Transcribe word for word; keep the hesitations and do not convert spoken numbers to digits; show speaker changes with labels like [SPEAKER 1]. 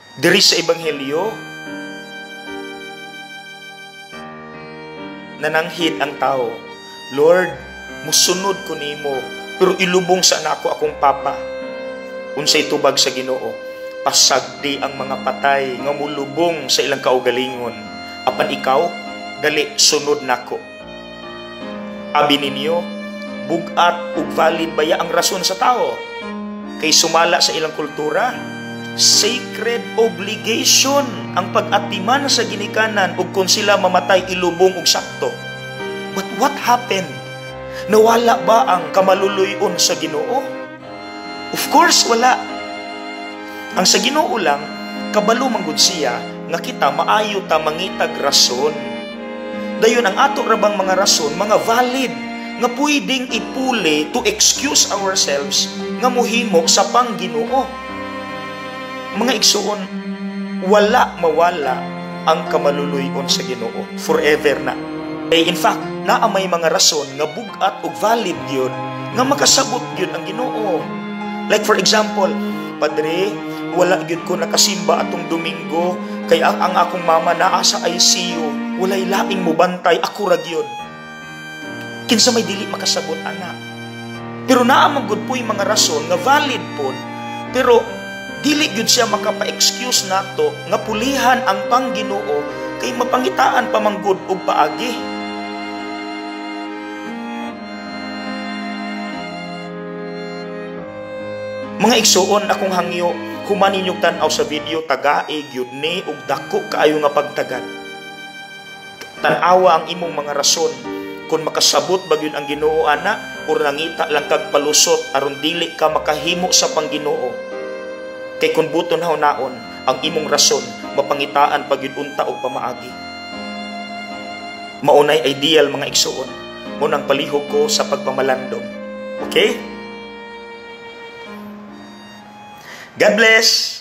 [SPEAKER 1] Diri sa Ebanghelyo, nananghid ang tao, Lord, musunod ko nimo, pero ilubong sa nako akong papa. Unsay tubag sa Ginoo, pasagdi ang mga patay nga mulubong sa ilang kaugalingon. Apan ikaw, dali sunod nako. Abi ninyo, bugat ug valid baya ang rason sa tao? Kay sumala sa ilang kultura, sacred obligation ang pag-atiman sa ginikanan ug kung sila mamatay ilubong og sakto. But what happened? Nawala ba ang kamaluluyon sa Ginoo? Of course, wala. Ang sa Ginoo lang, kabalo manggod siya nga kita maayo ta mangitag rason. Dayon ang ato rabang mga rason, mga valid, nga pwedeng ipuli to excuse ourselves nga muhimo sa pangginoo. Mga igsuon, wala mawala ang kamaluluyon sa Ginoo forever na. Eh, in fact, naa may mga rason nga bugat ug valid gyud nga makasabot gyud ang Ginoo. Like for example, Padre, wala gyud ko nakasimba atong Domingo kay ang, ang akong mama naa sa I C U, walay laing mo bantay, ako ra gyud. Kinsa may dili makasabot ana. Pero naa man gud puy mga rason nga valid pod, pero dili gyud siya makapa-excuse nato nga pulihan ang pangginoo kay mapangitaan pa man gud og paagi. Mga igsuon, akong hangyo, human ninyong tanaw sa video, tagae gyud ni og dako kaayo nga pagtagad. Tan-awa ang imong mga rason kung makasabot ba gyud ang Ginoo ana o nangita lang kag palusot aron dili ka makahimo sa pangginoo. Kay kun buton haw-naon ang imong rason, mapangitaan pa gyud unta og pamaagi. Maunay ideal mga igsuon, mo nang palihog ko sa pagpamalandong. Okay? God bless!